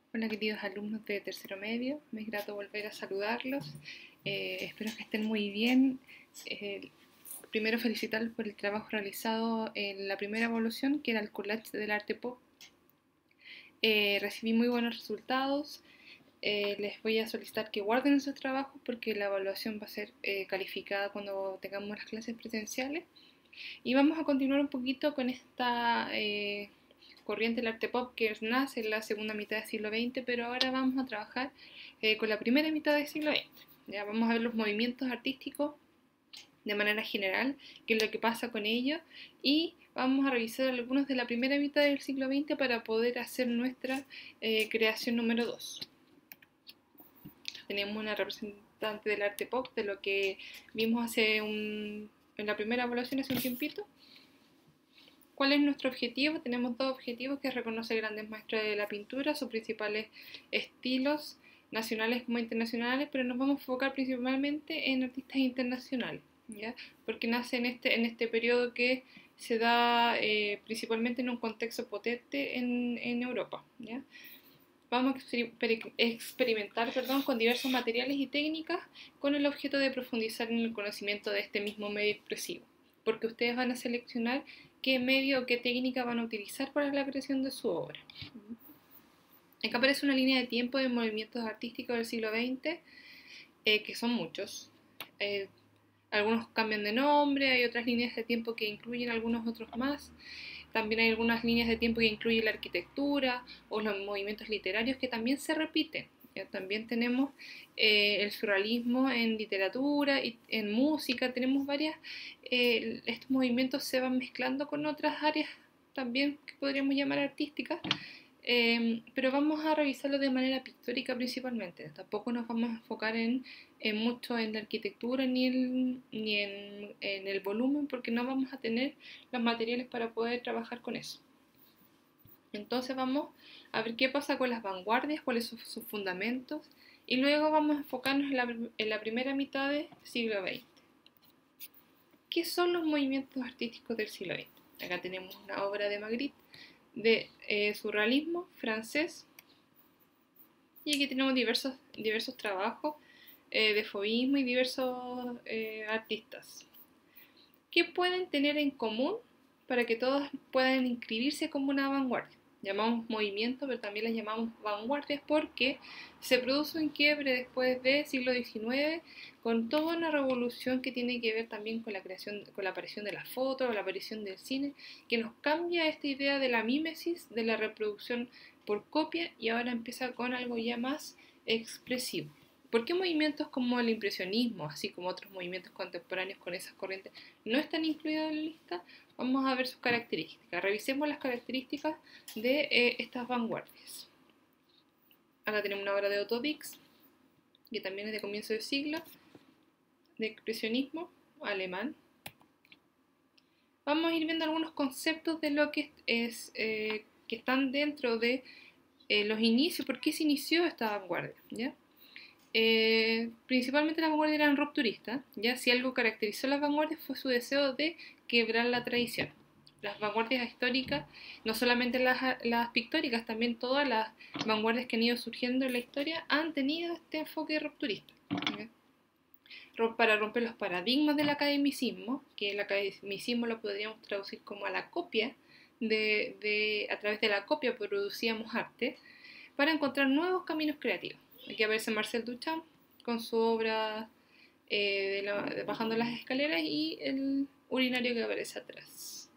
Hola queridos alumnos de tercero medio, me es grato volver a saludarlos. Espero que estén muy bien. Primero felicitarlos por el trabajo realizado en la primera evaluación, que era el collage del arte pop. Recibí muy buenos resultados. Les voy a solicitar que guarden esos trabajos porque la evaluación va a ser calificada cuando tengamos las clases presenciales. Y vamos a continuar un poquito con esta corriente del arte pop que nace en la segunda mitad del siglo XX, pero ahora vamos a trabajar con la primera mitad del siglo XX. Ya vamos a ver los movimientos artísticos de manera general, qué es lo que pasa con ellos, y vamos a revisar algunos de la primera mitad del siglo XX para poder hacer nuestra creación número 2. Tenemos una representante del arte pop, de lo que vimos en la primera evaluación hace un tiempito. ¿Cuál es nuestro objetivo? Tenemos dos objetivos, que es reconocer grandes maestros de la pintura, sus principales estilos nacionales como internacionales, pero nos vamos a enfocar principalmente en artistas internacionales, ¿ya? Porque nace en este periodo que se da principalmente en un contexto potente en Europa, ¿ya? Vamos a experimentar con diversos materiales y técnicas con el objeto de profundizar en el conocimiento de este mismo medio expresivo, porque ustedes van a seleccionar qué medio o qué técnica van a utilizar para la creación de su obra. Acá aparece una línea de tiempo de movimientos artísticos del siglo XX, que son muchos. Algunos cambian de nombre, hay otras líneas de tiempo que incluyen algunos otros más. También hay algunas líneas de tiempo que incluyen la arquitectura o los movimientos literarios que también se repiten. También tenemos el surrealismo en literatura y en música. Tenemos estos movimientos se van mezclando con otras áreas también que podríamos llamar artísticas. Pero vamos a revisarlo de manera pictórica principalmente. Tampoco nos vamos a enfocar mucho en la arquitectura ni en el volumen, porque no vamos a tener los materiales para poder trabajar con eso. Entonces vamos a ver qué pasa con las vanguardias, cuáles son sus fundamentos, y luego vamos a enfocarnos en la primera mitad del siglo XX. ¿Qué son los movimientos artísticos del siglo XX? Acá tenemos una obra de Magritte de surrealismo francés, y aquí tenemos diversos trabajos de fauvismo y diversos artistas. ¿Qué pueden tener en común para que todos puedan inscribirse como una vanguardia? Llamamos movimiento, pero también las llamamos vanguardias porque se produce un quiebre después del siglo XIX con toda una revolución que tiene que ver también con la aparición de la foto, la aparición del cine, que nos cambia esta idea de la mímesis, de la reproducción por copia, y ahora empieza con algo ya más expresivo. ¿Por qué movimientos como el impresionismo, así como otros movimientos contemporáneos con esas corrientes, no están incluidos en la lista? Vamos a ver sus características. Revisemos las características de estas vanguardias. Acá tenemos una obra de Otto Dix, que también es de comienzo de siglo, de expresionismo alemán. Vamos a ir viendo algunos conceptos de lo que que están dentro de los inicios, por qué se inició esta vanguardia, ¿ya? Principalmente las vanguardias eran rupturistas, ya si algo caracterizó a las vanguardias fue su deseo de quebrar la tradición. Las vanguardias históricas, no solamente las pictóricas, también todas las vanguardias que han ido surgiendo en la historia han tenido este enfoque rupturista, ¿okay? Para romper los paradigmas del academicismo, que el academicismo lo podríamos traducir como a la copia, a través de la copia producíamos arte, para encontrar nuevos caminos creativos. Aquí aparece Marcel Duchamp con su obra Bajando las escaleras y el urinario que aparece atrás.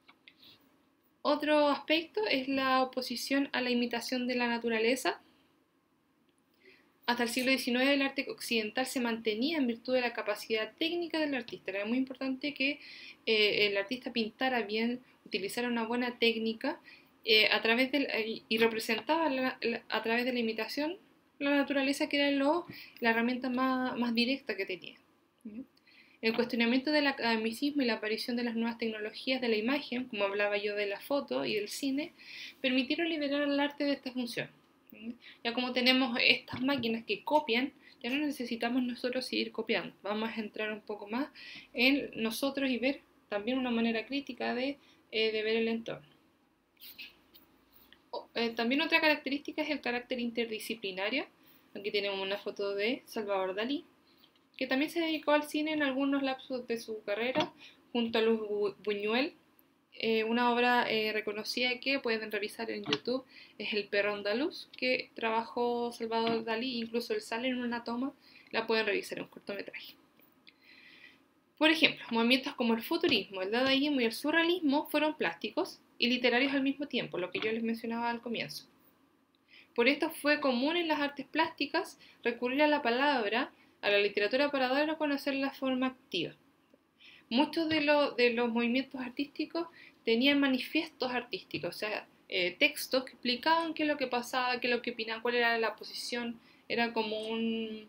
Otro aspecto es la oposición a la imitación de la naturaleza. Hasta el siglo XIX el arte occidental se mantenía en virtud de la capacidad técnica del artista. Era muy importante que el artista pintara bien, utilizara una buena técnica y representaba a través de la imitación la naturaleza, que era la herramienta más directa que tenía. El cuestionamiento del academicismo y la aparición de las nuevas tecnologías de la imagen, como hablaba yo de la foto y del cine, permitieron liberar al arte de esta función. Ya como tenemos estas máquinas que copian, ya no necesitamos nosotros seguir copiando. Vamos a entrar un poco más en nosotros y ver también una manera crítica de ver el entorno. También otra característica es el carácter interdisciplinario. Aquí tenemos una foto de Salvador Dalí, que también se dedicó al cine en algunos lapsos de su carrera, junto a Luz Buñuel. Una obra reconocida que pueden revisar en YouTube es El perro andaluz, que trabajó Salvador Dalí, incluso él sale en una toma, la pueden revisar en un cortometraje. Por ejemplo, movimientos como el futurismo, el dadaísmo y el surrealismo fueron plásticos y literarios al mismo tiempo, lo que yo les mencionaba al comienzo. Por esto fue común en las artes plásticas recurrir a la palabra, a la literatura para dar a conocer la forma activa. Muchos de los movimientos artísticos tenían manifiestos artísticos, o sea, textos que explicaban qué es lo que pasaba, qué es lo que opinaban, cuál era la posición, era como un...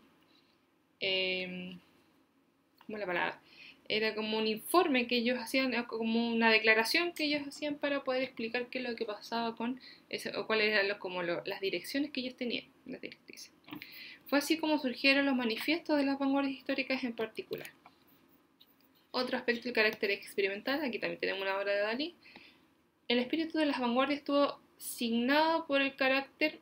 ¿cómo es la palabra? Era como un informe que ellos hacían, como una declaración que ellos hacían para poder explicar qué es lo que pasaba con eso, o cuáles eran las direcciones que ellos tenían, las directrices. Fue así como surgieron los manifiestos de las vanguardias históricas en particular. Otro aspecto, el carácter experimental. Aquí también tenemos una obra de Dalí. El espíritu de las vanguardias estuvo signado por el carácter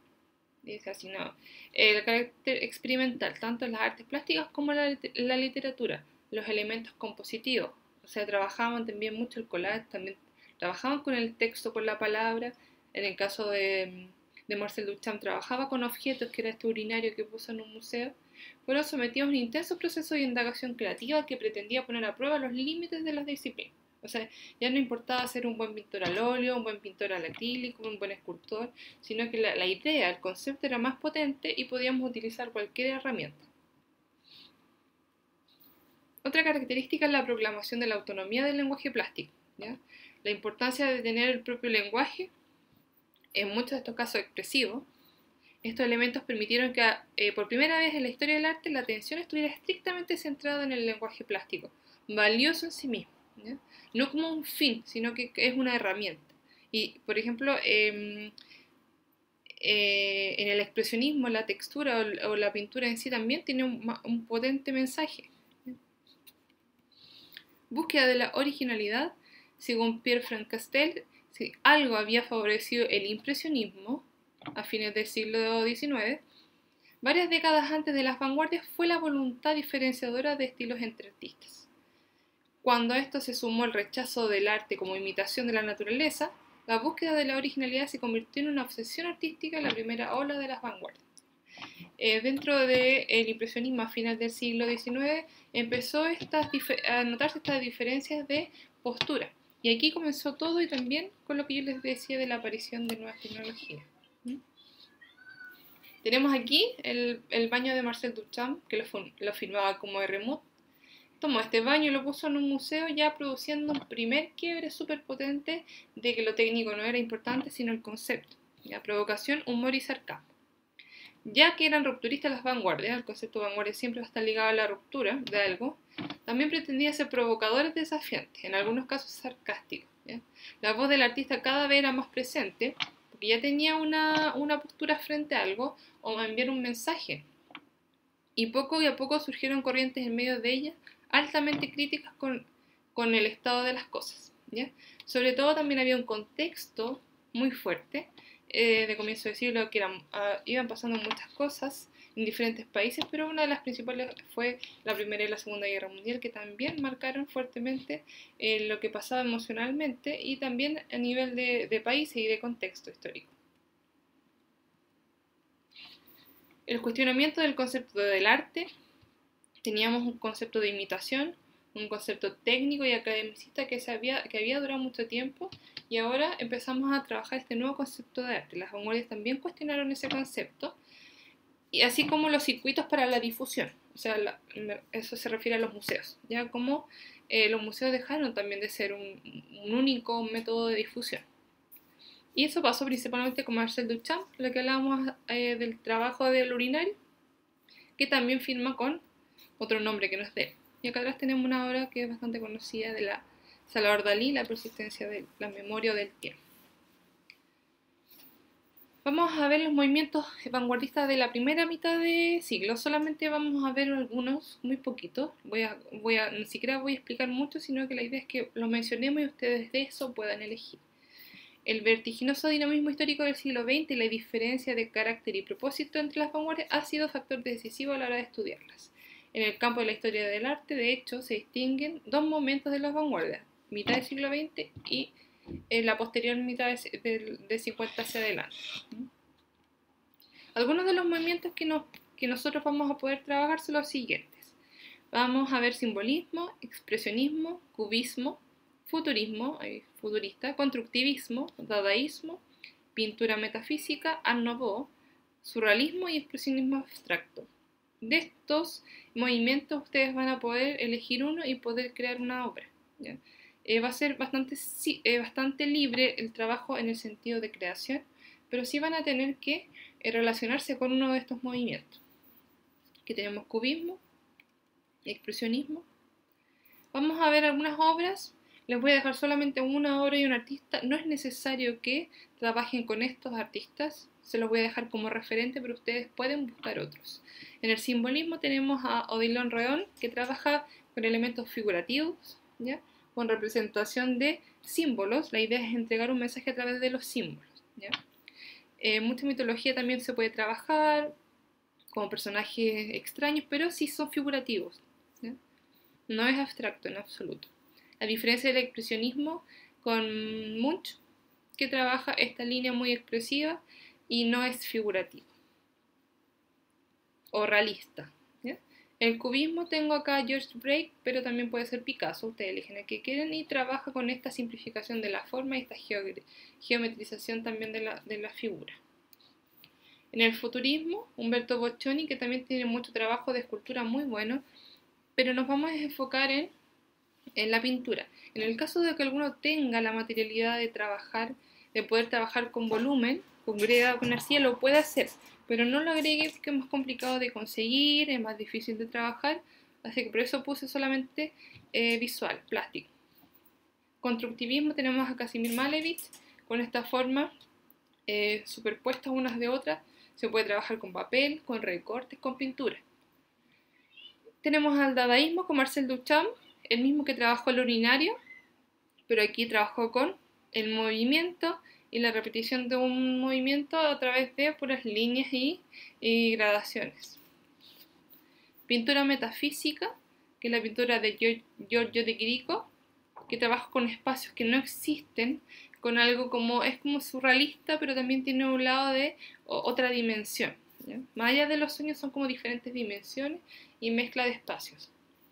experimental, tanto en las artes plásticas como en la literatura. Los elementos compositivos, o sea, trabajaban también mucho el collage, también trabajaban con el texto, con la palabra. En el caso de Marcel Duchamp, trabajaba con objetos, que era este urinario que puso en un museo. Fueron sometidos a un intenso proceso de indagación creativa que pretendía poner a prueba los límites de las disciplinas. O sea, ya no importaba ser un buen pintor al óleo, un buen pintor al acrílico, un buen escultor, sino que la idea, el concepto era más potente y podíamos utilizar cualquier herramienta. Otra característica es la proclamación de la autonomía del lenguaje plástico, ¿ya? La importancia de tener el propio lenguaje, en muchos de estos casos expresivos. Estos elementos permitieron que por primera vez en la historia del arte la atención estuviera estrictamente centrada en el lenguaje plástico, valioso en sí mismo, ¿ya? No como un fin, sino que es una herramienta. Y, por ejemplo, en el expresionismo, la textura o la pintura en sí también tiene un potente mensaje. Búsqueda de la originalidad. Según Pierre-Franck Castel, si algo había favorecido el impresionismo a fines del siglo XIX, varias décadas antes de las vanguardias, fue la voluntad diferenciadora de estilos entre artistas. Cuando a esto se sumó el rechazo del arte como imitación de la naturaleza, la búsqueda de la originalidad se convirtió en una obsesión artística en la primera ola de las vanguardias. Dentro del impresionismo a finales del siglo XIX empezó a notarse estas diferencias de postura. Y aquí comenzó todo, y también con lo que yo les decía de la aparición de nuevas tecnologías. Tenemos aquí el baño de Marcel Duchamp, que lo filmaba como remote. Tomó este baño y lo puso en un museo, ya produciendo un primer quiebre súper potente de que lo técnico no era importante, sino el concepto. La provocación, humor y sarcasmo. Ya que eran rupturistas las vanguardias, el concepto de vanguardia siempre va a estar ligado a la ruptura de algo, también pretendía ser provocadores desafiantes, en algunos casos sarcásticos, ¿ya? La voz del artista cada vez era más presente, porque ya tenía una postura frente a algo, o enviar un mensaje. Y poco a poco surgieron corrientes en medio de ella, altamente críticas con el estado de las cosas, ¿ya? Sobre todo también había un contexto muy fuerte, de comienzo de siglo, que iban pasando muchas cosas en diferentes países, pero una de las principales fue la Primera y la Segunda Guerra Mundial, que también marcaron fuertemente lo que pasaba emocionalmente y también a nivel de países y de contexto histórico. El cuestionamiento del concepto del arte. Teníamos un concepto de imitación, un concepto técnico y academicista que había durado mucho tiempo, y ahora empezamos a trabajar este nuevo concepto de arte. Las vanguardias también cuestionaron ese concepto, y así como los circuitos para la difusión. O sea, eso se refiere a los museos, ya como los museos dejaron también de ser un único método de difusión. Y eso pasó principalmente con Marcel Duchamp, lo que hablábamos del trabajo del urinario, que también firma con otro nombre que no es de él. Y acá atrás tenemos una obra que es bastante conocida de Salvador Dalí, La persistencia de la memoria o del tiempo. Vamos a ver los movimientos vanguardistas de la primera mitad de siglo. Solamente vamos a ver algunos, muy poquitos. Ni siquiera voy a explicar mucho, sino que la idea es que los mencionemos y ustedes de eso puedan elegir. El vertiginoso dinamismo histórico del siglo XX y la diferencia de carácter y propósito entre las vanguardias ha sido factor decisivo a la hora de estudiarlas. En el campo de la historia del arte, de hecho, se distinguen dos momentos de las vanguardias, mitad del siglo XX y la posterior mitad del 50 hacia adelante. Algunos de los movimientos que nosotros vamos a poder trabajar son los siguientes. Vamos a ver simbolismo, expresionismo, cubismo, futurismo, futurista, constructivismo, dadaísmo, pintura metafísica, art nouveau, surrealismo y expresionismo abstracto. De estos movimientos ustedes van a poder elegir uno y poder crear una obra, ¿ya? Va a ser bastante libre el trabajo en el sentido de creación, pero sí van a tener que relacionarse con uno de estos movimientos. Aquí tenemos cubismo, expresionismo. Vamos a ver algunas obras. Les voy a dejar solamente una obra y un artista. No es necesario que trabajen con estos artistas. Se los voy a dejar como referente, pero ustedes pueden buscar otros. En el simbolismo tenemos a Odilon Redon, que trabaja con elementos figurativos, ¿ya? Con representación de símbolos. La idea es entregar un mensaje a través de los símbolos, ¿ya? Mucha mitología también se puede trabajar como personajes extraños, pero sí son figurativos, ¿ya? No es abstracto en absoluto. A diferencia del expresionismo con Munch, que trabaja esta línea muy expresiva y no es figurativo o realista, ¿ya? El cubismo tengo acá George Braque, pero también puede ser Picasso, ustedes eligen el que quieren, y trabaja con esta simplificación de la forma y esta geometrización también de la figura. En el futurismo, Umberto Boccioni, que también tiene mucho trabajo de escultura muy bueno, pero nos vamos a enfocar en la pintura. En el caso de que alguno tenga la materialidad de trabajar, de poder trabajar con volumen, con greda, con arcilla, lo puede hacer, pero no lo agregue porque es más complicado de conseguir, es más difícil de trabajar, así que por eso puse solamente visual, plástico. Constructivismo tenemos a Casimir Malevich con esta forma superpuestas unas de otras. Se puede trabajar con papel, con recortes, con pintura. Tenemos al dadaísmo con Marcel Duchamp, el mismo que trabajó el urinario, pero aquí trabajó con el movimiento y la repetición de un movimiento a través de puras líneas y gradaciones. Pintura metafísica, que es la pintura de Giorgio de Chirico, que trabaja con espacios que no existen, con algo como, es como surrealista, pero también tiene un lado de otra dimensión, ¿ya? Más allá de los sueños son como diferentes dimensiones y mezcla de espacios.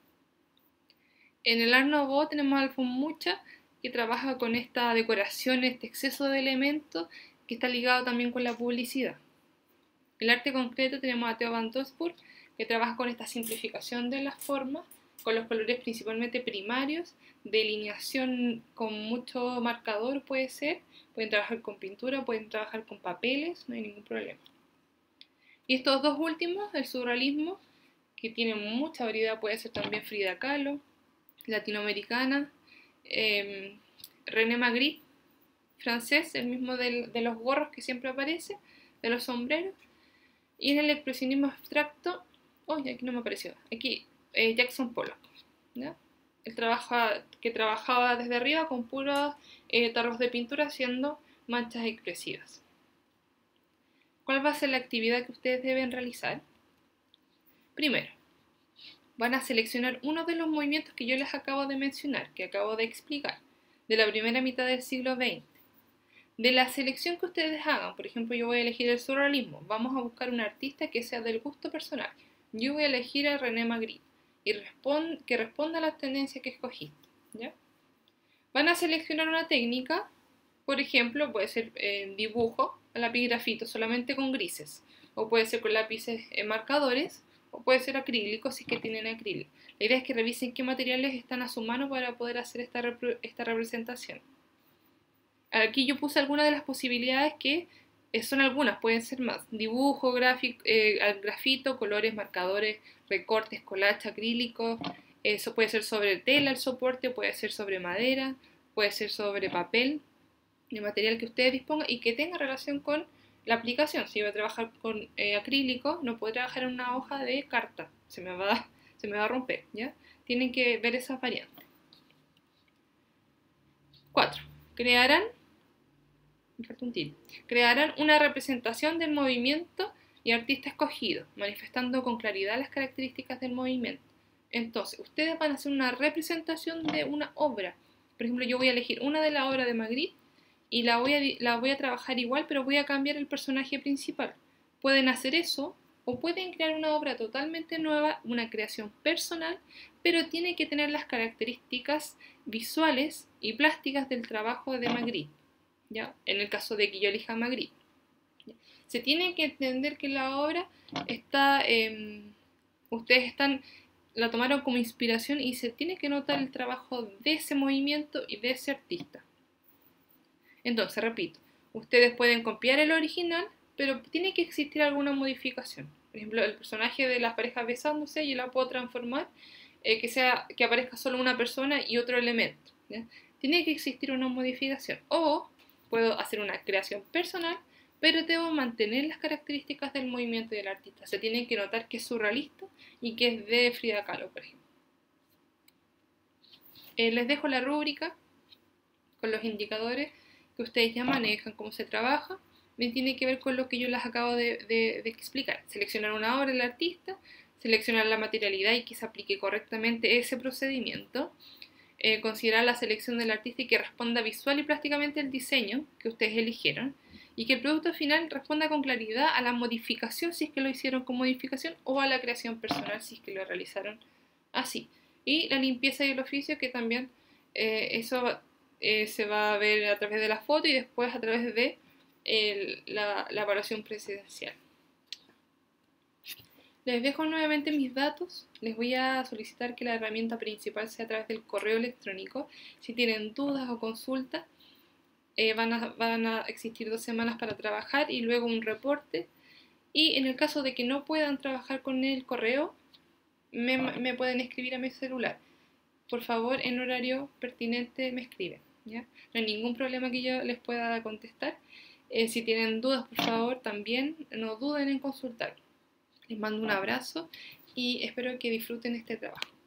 En el Art Nouveau tenemos a Alfons Mucha, que trabaja con esta decoración, este exceso de elementos, que está ligado también con la publicidad. El arte concreto tenemos a Theo van Doesburg, que trabaja con esta simplificación de las formas, con los colores principalmente primarios, delineación con mucho marcador puede ser, pueden trabajar con pintura, pueden trabajar con papeles, no hay ningún problema. Y estos dos últimos, el surrealismo, que tiene mucha variedad, puede ser también Frida Kahlo, latinoamericana, René Magritte, francés, el mismo de los gorros que siempre aparece, de los sombreros. Y en el expresionismo abstracto, aquí no me apareció, aquí Jackson Pollock, ¿ya? El que trabajaba desde arriba con puros tarros de pintura haciendo manchas expresivas. ¿Cuál va a ser la actividad que ustedes deben realizar? Primero, van a seleccionar uno de los movimientos que yo les acabo de mencionar, que acabo de explicar, de la primera mitad del siglo XX. De la selección que ustedes hagan, por ejemplo, yo voy a elegir el surrealismo, vamos a buscar un artista que sea del gusto personal. Yo voy a elegir a René Magritte y que responda a las tendencias que escogiste, ¿ya? Van a seleccionar una técnica, por ejemplo, puede ser dibujo a lápiz grafito solamente con grises, o puede ser con lápices marcadores, o puede ser acrílico si es que tienen acrílico. La idea es que revisen qué materiales están a su mano para poder hacer esta representación. Aquí yo puse algunas de las posibilidades que son algunas, pueden ser más. Dibujo, grafito, colores, marcadores, recortes, collage, acrílicos. Eso puede ser sobre tela el soporte, puede ser sobre madera, puede ser sobre papel, el material que ustedes dispongan y que tenga relación con la aplicación. Si voy a trabajar con acrílico, no puedo trabajar en una hoja de carta, se me va a romper, ¿ya? Tienen que ver esas variantes. 4. Crearán me falta un tilde. Crearán una representación del movimiento y artista escogido, manifestando con claridad las características del movimiento. Entonces, ustedes van a hacer una representación de una obra. Por ejemplo, yo voy a elegir una de las obras de Magritte y la voy a trabajar igual, pero voy a cambiar el personaje principal. Pueden hacer eso o pueden crear una obra totalmente nueva, una creación personal, pero tiene que tener las características visuales y plásticas del trabajo de Magritte, ¿ya? En el caso de que yo elija Magritte. Se tiene que entender que la obra está, ustedes la tomaron como inspiración y se tiene que notar el trabajo de ese movimiento y de ese artista. Entonces, repito, ustedes pueden copiar el original, pero tiene que existir alguna modificación. Por ejemplo, el personaje de las parejas besándose, yo la puedo transformar que aparezca solo una persona y otro elemento, ¿ya? Tiene que existir una modificación. O puedo hacer una creación personal, pero debo mantener las características del movimiento del artista. Se tiene que notar que es surrealista y que es de Frida Kahlo, por ejemplo. Les dejo la rúbrica con los indicadores que ustedes ya manejan, cómo se trabaja. Bien, tiene que ver con lo que yo les acabo de explicar. Seleccionar una obra del artista, seleccionar la materialidad y que se aplique correctamente ese procedimiento. Considerar la selección del artista y que responda visual y plásticamente al diseño que ustedes eligieron. Y que el producto final responda con claridad a la modificación si es que lo hicieron con modificación o a la creación personal si es que lo realizaron así. Y la limpieza y el oficio, que también eso se va a ver a través de la foto y después a través de la evaluación presidencial. Les dejo nuevamente mis datos. Les voy a solicitar que la herramienta principal sea a través del correo electrónico. Si tienen dudas o consultas, van a existir 2 semanas para trabajar y luego un reporte. Y en el caso de que no puedan trabajar con el correo, me pueden escribir a mi celular. Por favor, en horario pertinente me escriben, ¿ya? No hay ningún problema que yo les pueda contestar. Si tienen dudas, por favor, también no duden en consultar. Les mando un abrazo y espero que disfruten este trabajo.